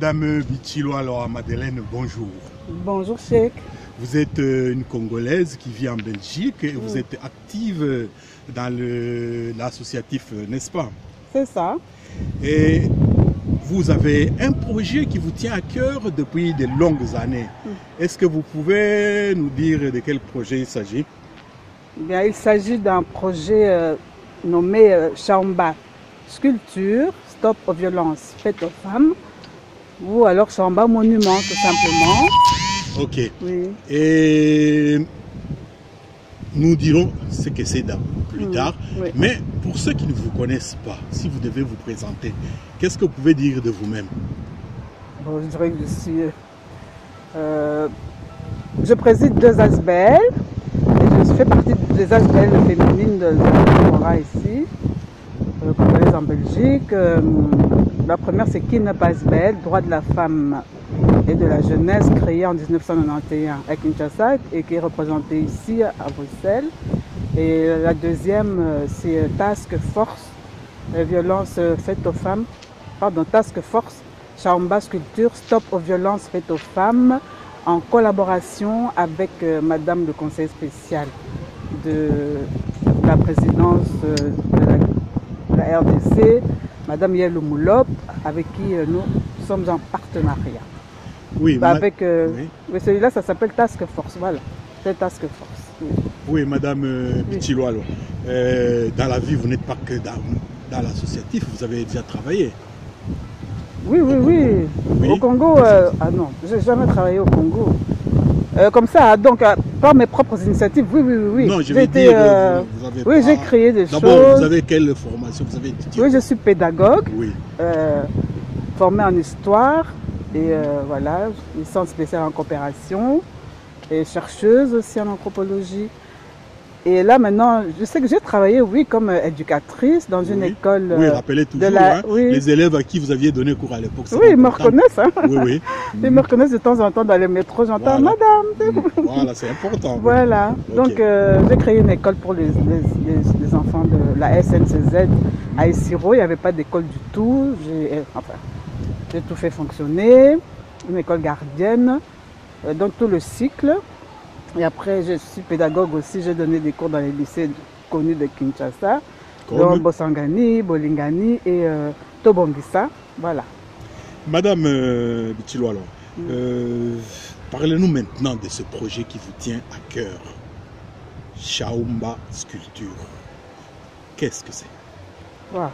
Madame Bichilo, alors Madeleine, bonjour. Bonjour Cheikh. Vous êtes une Congolaise qui vit en Belgique et vous êtes active dans l'associatif, n'est-ce pas? C'est ça. Et vous avez un projet qui vous tient à cœur depuis de longues années. Est-ce que vous pouvez nous dire de quel projet il s'agit? Bien, il s'agit d'un projet nommé Chamba Sculpture, Stop aux violences faites aux femmes, ou alors Chamba Monument tout simplement. Ok. Oui. Et nous dirons ce que c'est plus tard. Oui. Mais pour ceux qui ne vous connaissent pas, si vous devez vous présenter, qu'est-ce que vous pouvez dire de vous-même? Bon, je dirais que je suis... je préside deux ASBL et je fais partie des ASBL féminines de la ici, congolaise en Belgique. La première, c'est Kinep ASBL, droit de la femme et de la jeunesse, créée en 1991 à Kinshasa et qui est représentée ici à Bruxelles. Et la deuxième, c'est Task Force, violences faites aux femmes, pardon, Task Force, Chamba Sculpture, Stop aux violences faites aux femmes, en collaboration avec Madame le Conseil spécial de la présidence de la RDC, Madame Yelou Moulop, avec qui nous sommes en partenariat. Oui, avec oui. Celui-là, ça s'appelle Task Force, voilà, c'est Task Force. Oui, oui Madame Bichilo, alors, dans la vie, vous n'êtes pas que dans l'associatif, vous avez déjà travaillé. Oui. Oui. Au Congo, ah non, je n'ai jamais travaillé au Congo. Comme ça, donc, par mes propres initiatives, oui. Non, je vais dire, vous avez oui, j'ai créé des choses. D'abord, vous avez quelle formation? Vous avez étudié? Oui, je suis pédagogue, oui. Formée en histoire, et voilà, licence spéciale en coopération, et chercheuse aussi en anthropologie. Et là, maintenant, je sais que j'ai travaillé, oui, comme éducatrice dans une école. Oui, rappelez toujours les élèves à qui vous aviez donné cours à l'époque. Oui, ils me reconnaissent. Hein. Oui. Ils me reconnaissent de temps en temps dans les métros, j'entends Madame. Voilà, c'est important. Voilà, donc j'ai créé une école pour les enfants de la SNCZ à Essiro. Il n'y avait pas d'école du tout. J'ai tout fait fonctionner. Une école gardienne, donc tout le cycle. Et après, je suis pédagogue aussi, j'ai donné des cours dans les lycées connus de Kinshasa, dont Bosangani, Bolingani et Tobongisa. Voilà. Madame Bichilo, alors, parlez-nous maintenant de ce projet qui vous tient à cœur. Chamba Sculpture. Qu'est-ce que c'est? Wow.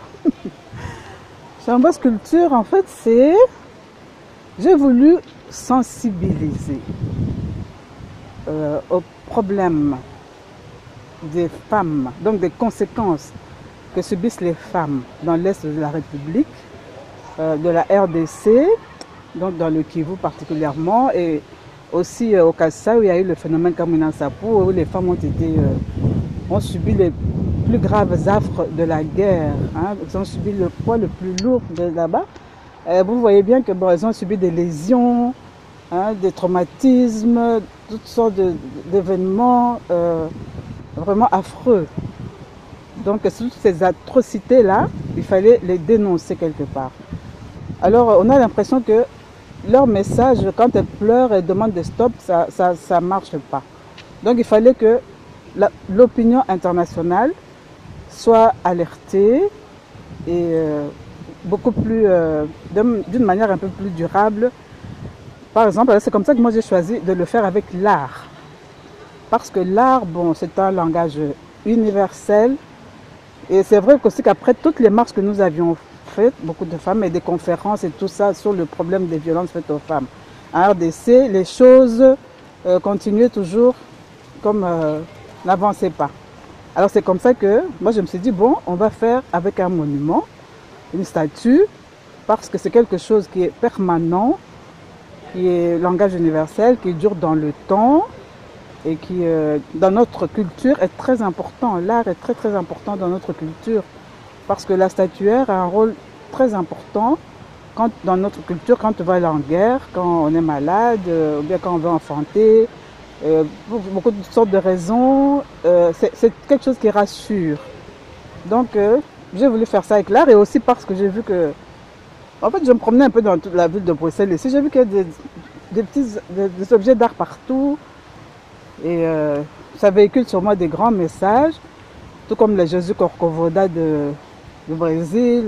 Chamba Sculpture, en fait, c'est... J'ai voulu sensibiliser aux problèmes des femmes, donc des conséquences que subissent les femmes dans l'Est de la République, de la RDC, donc dans le Kivu particulièrement, et aussi au Kassai où il y a eu le phénomène Kamina Sapu, où les femmes ont subi les plus graves affres de la guerre. Hein. Elles ont subi le poids le plus lourd de là-bas. Vous voyez bien que elles ont subi des lésions, hein, des traumatismes, toutes sortes d'événements vraiment affreux. Donc toutes ces atrocités-là, il fallait les dénoncer quelque part. Alors on a l'impression que leur message, quand elles pleurent et demandent des stops, ça ne marche pas. Donc il fallait que l'opinion internationale soit alertée et beaucoup plus, d'une manière un peu plus durable. Par exemple, c'est comme ça que moi j'ai choisi de le faire avec l'art. Parce que l'art, bon, c'est un langage universel. Et c'est vrai aussi qu'après toutes les marches que nous avions faites, beaucoup de femmes et des conférences et tout ça sur le problème des violences faites aux femmes. En RDC, les choses continuaient toujours comme n'avançaient pas. Alors c'est comme ça que moi je me suis dit, bon, on va faire avec un monument, une statue, parce que c'est quelque chose qui est permanent, qui est langage universel, qui dure dans le temps et qui, dans notre culture, est très important. L'art est très très important dans notre culture parce que la statuaire a un rôle très important dans notre culture, quand on va aller en guerre, quand on est malade, ou bien quand on veut enfanter, pour beaucoup de sortes de raisons. C'est quelque chose qui rassure. Donc, j'ai voulu faire ça avec l'art et aussi parce que j'ai vu que En fait, je me promenais un peu dans toute la ville de Bruxelles ici. J'ai vu qu'il y a des objets d'art partout. Et ça véhicule sur moi des grands messages, tout comme le Jésus Corcovado du Brésil,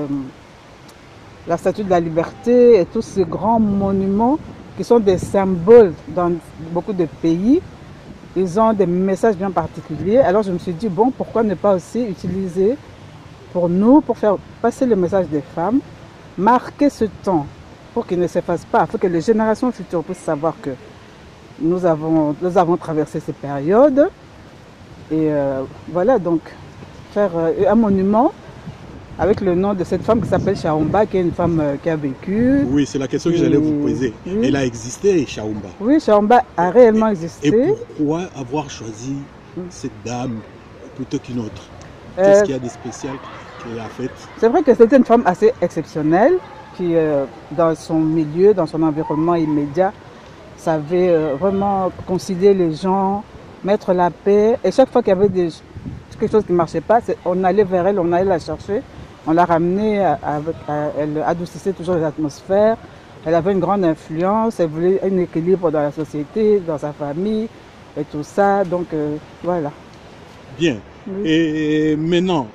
la Statue de la Liberté et tous ces grands monuments qui sont des symboles dans beaucoup de pays. Ils ont des messages bien particuliers. Alors je me suis dit, bon, pourquoi ne pas aussi utiliser pour nous, pour faire passer le message des femmes, marquer ce temps pour qu'il ne s'efface pas, afin que les générations futures puissent savoir que nous avons traversé ces périodes. Et voilà, donc faire un monument avec le nom de cette femme qui s'appelle Chaumba, qui est une femme qui a vécu. Oui, c'est la question que j'allais vous poser. Oui. Elle a existé, Chaumba. Oui, Chaumba a réellement existé. Et pourquoi avoir choisi cette dame plutôt qu'une autre? Qu'est-ce qu'il y a de spécial qu'elle a fait? C'est vrai que c'était une femme assez exceptionnelle qui, dans son milieu, dans son environnement immédiat, savait vraiment concilier les gens, mettre la paix. Et chaque fois qu'il y avait quelque chose qui ne marchait pas, on allait vers elle, on allait la chercher. On l'a ramenée, elle adoucissait toujours les atmosphères. Elle avait une grande influence, elle voulait un équilibre dans la société, dans sa famille et tout ça. Donc voilà. Bien. Oui. Et maintenant,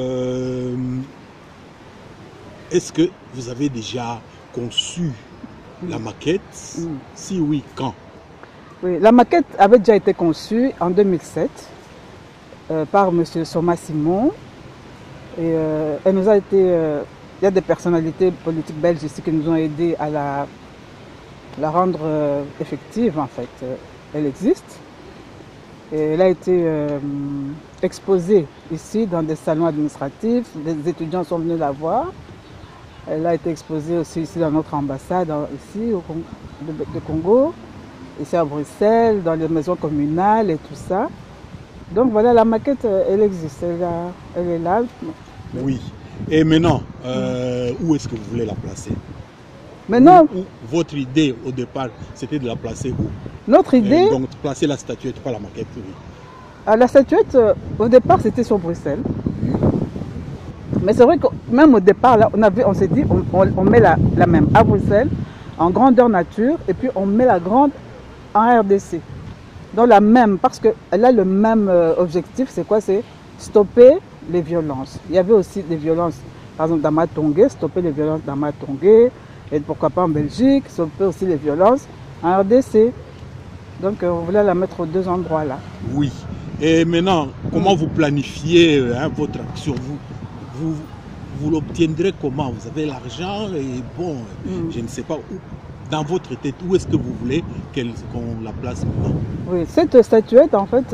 est-ce que vous avez déjà conçu la maquette? Si oui, quand? Oui, la maquette avait déjà été conçue en 2007 par M. Soma Simon. Et elle nous a été. Il y a des personnalités politiques belges ici qui nous ont aidés à la rendre effective, en fait. Elle existe. Et elle a été exposée ici dans des salons administratifs. Des étudiants sont venus la voir. Elle a été exposée aussi ici dans notre ambassade, ici au Congo, ici à Bruxelles, dans les maisons communales et tout ça. Donc voilà, la maquette, elle existe, elle est là. Oui. Et maintenant, où est-ce que vous voulez la placer? Maintenant, votre idée au départ, c'était de la placer où? Notre idée... donc placer la statuette, pas la maquette, oui. La statuette, au départ, c'était sur Bruxelles. Mais c'est vrai que même au départ, là, on s'est dit, on met la même à Bruxelles, en grandeur nature, et puis on met la grande en RDC. Donc la même, parce qu'elle a le même objectif, c'est quoi? C'est stopper les violences. Il y avait aussi des violences, par exemple dans Matongé, stopper les violences dans Matongé, et pourquoi pas en Belgique, stopper aussi les violences en RDC. Donc on voulait la mettre aux deux endroits là. Oui. Et maintenant, comment vous planifiez votre action? Vous l'obtiendrez comment? Vous avez l'argent et bon, je ne sais pas où. Dans votre tête, où est-ce que vous voulez qu'on la place maintenant? Oui, cette statuette, en fait,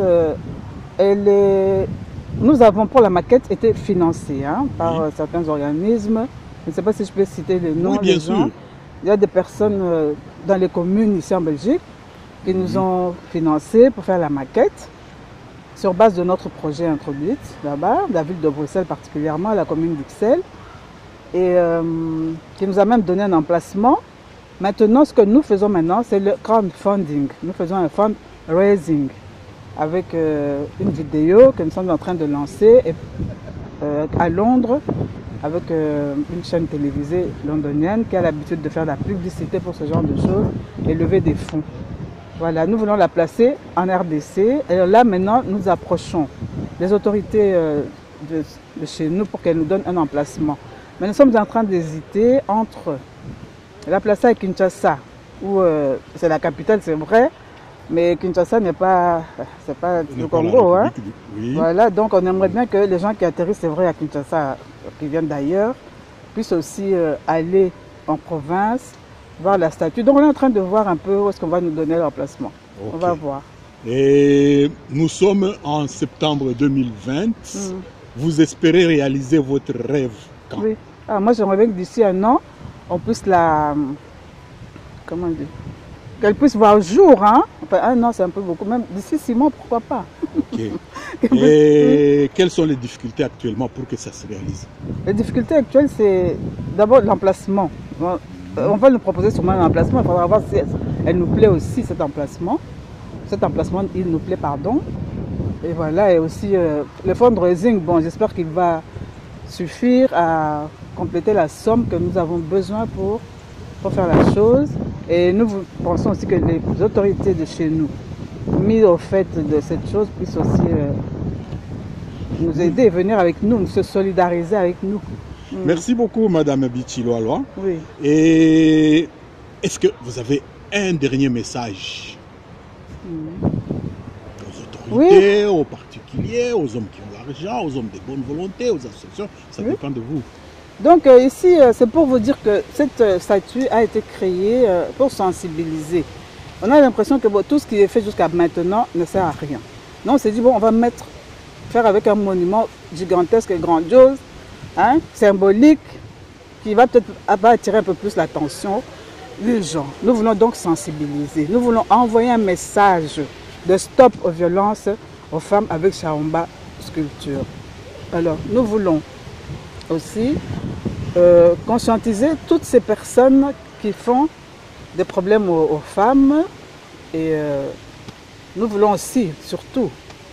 nous avons pour la maquette été financée par certains organismes. Je ne sais pas si je peux citer les noms. Oui, bien sûr. Il y a des personnes dans les communes ici en Belgique qui nous ont financés pour faire la maquette sur base de notre projet introduit là-bas, la ville de Bruxelles particulièrement, la commune d'Ixelles, et qui nous a même donné un emplacement. Maintenant, ce que nous faisons maintenant, c'est le crowdfunding. Nous faisons un fundraising avec une vidéo que nous sommes en train de lancer à Londres avec une chaîne télévisée londonienne qui a l'habitude de faire la publicité pour ce genre de choses et lever des fonds. Voilà, nous voulons la placer en RDC. Et là, maintenant, nous approchons les autorités de chez nous pour qu'elles nous donnent un emplacement. Mais nous sommes en train d'hésiter entre la placer à Kinshasa, où c'est la capitale, c'est vrai, mais Kinshasa n'est pas, le Congo. Oui. Voilà, donc on aimerait bien que les gens qui atterrissent, c'est vrai, à Kinshasa, qui viennent d'ailleurs, puissent aussi aller en province, voir la statue. Donc on est en train de voir un peu où est-ce qu'on va nous donner l'emplacement. Okay. On va voir. Et nous sommes en septembre 2020. Vous espérez réaliser votre rêve quand? Oui. Moi j'aimerais bien que d'ici un an, on puisse comment dire, qu'elle puisse voir le jour, Enfin, un an c'est un peu beaucoup, même d'ici 6 mois, pourquoi pas. Ok. Et quelles sont les difficultés actuellement pour que ça se réalise? Les difficultés actuelles, c'est d'abord l'emplacement. On va nous proposer sûrement un emplacement, il faudra voir si elle nous plaît aussi, cet emplacement. Cet emplacement, il nous plaît, pardon. Et voilà, et aussi le fundraising, bon, j'espère qu'il va suffire à compléter la somme que nous avons besoin pour faire la chose. Et nous pensons aussi que les autorités de chez nous, mis au fait de cette chose, puissent aussi nous aider et venir avec nous, se solidariser avec nous. Merci beaucoup, Madame Bichi-Loaloa. Oui. Et est-ce que vous avez un dernier message aux autorités, aux particuliers, aux hommes qui ont l'argent, aux hommes de bonne volonté, aux associations? Ça dépend de vous. Donc ici, c'est pour vous dire que cette statue a été créée pour sensibiliser. On a l'impression que tout ce qui est fait jusqu'à maintenant ne sert à rien. Donc on s'est dit, bon, on va faire avec un monument gigantesque et grandiose, hein, symbolique, qui va peut-être attirer un peu plus l'attention des gens. Nous voulons donc sensibiliser. Nous voulons envoyer un message de stop aux violences aux femmes avec Chaomba Sculpture. Alors, nous voulons aussi conscientiser toutes ces personnes qui font des problèmes aux femmes. Et nous voulons aussi, surtout,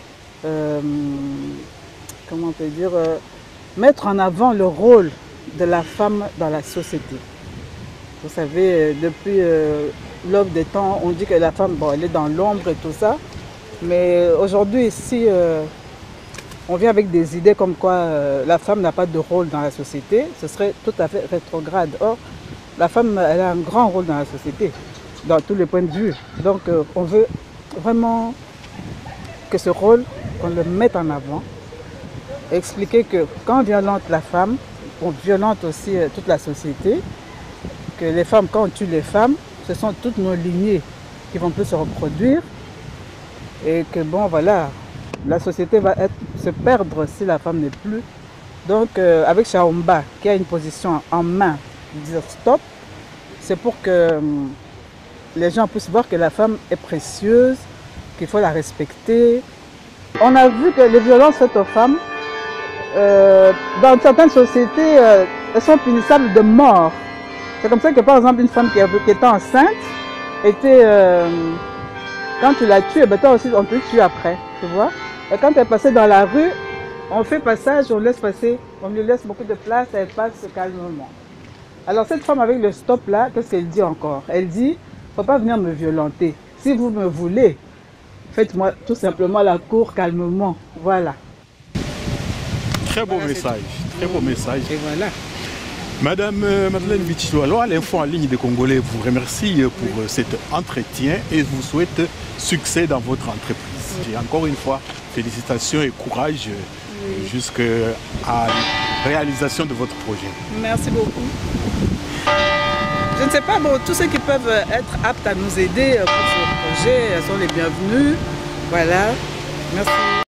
comment on peut dire, mettre en avant le rôle de la femme dans la société. Vous savez, depuis l'aube des temps, on dit que la femme, bon, elle est dans l'ombre et tout ça. Mais aujourd'hui, ici, on vient avec des idées comme quoi la femme n'a pas de rôle dans la société. Ce serait tout à fait rétrograde. Or, la femme, elle a un grand rôle dans la société, dans tous les points de vue. Donc, on veut vraiment que ce rôle, qu'on le mette en avant. Expliquer que quand on violente la femme, on violente aussi toute la société. Que les femmes, quand on tue les femmes, ce sont toutes nos lignées qui vont plus se reproduire. Et que bon, voilà, la société va se perdre si la femme n'est plus. Donc, avec Chaomba, qui a une position en main, dire stop, c'est pour que les gens puissent voir que la femme est précieuse, qu'il faut la respecter. On a vu que les violences faites aux femmes, dans certaines sociétés, elles sont punissables de mort. C'est comme ça que, par exemple, une femme qui était enceinte, quand tu la tues, toi aussi, on te tue après, tu vois. Et quand elle est passée dans la rue, on fait passage, on laisse passer, on lui laisse beaucoup de place, elle passe calmement. Alors cette femme avec le stop là, qu'est-ce qu'elle dit encore? Elle dit, il ne faut pas venir me violenter. Si vous me voulez, faites-moi tout simplement la cour calmement. Voilà. Très beau message, très beau message. Et voilà. Madame Madeleine Bichi-Loaloa, l'Info en ligne des Congolais vous remercie pour cet entretien et vous souhaite succès dans votre entreprise. Et encore une fois, félicitations et courage jusqu'à la réalisation de votre projet. Merci beaucoup. Je ne sais pas, bon, tous ceux qui peuvent être aptes à nous aider pour ce projet sont les bienvenus. Voilà. Merci.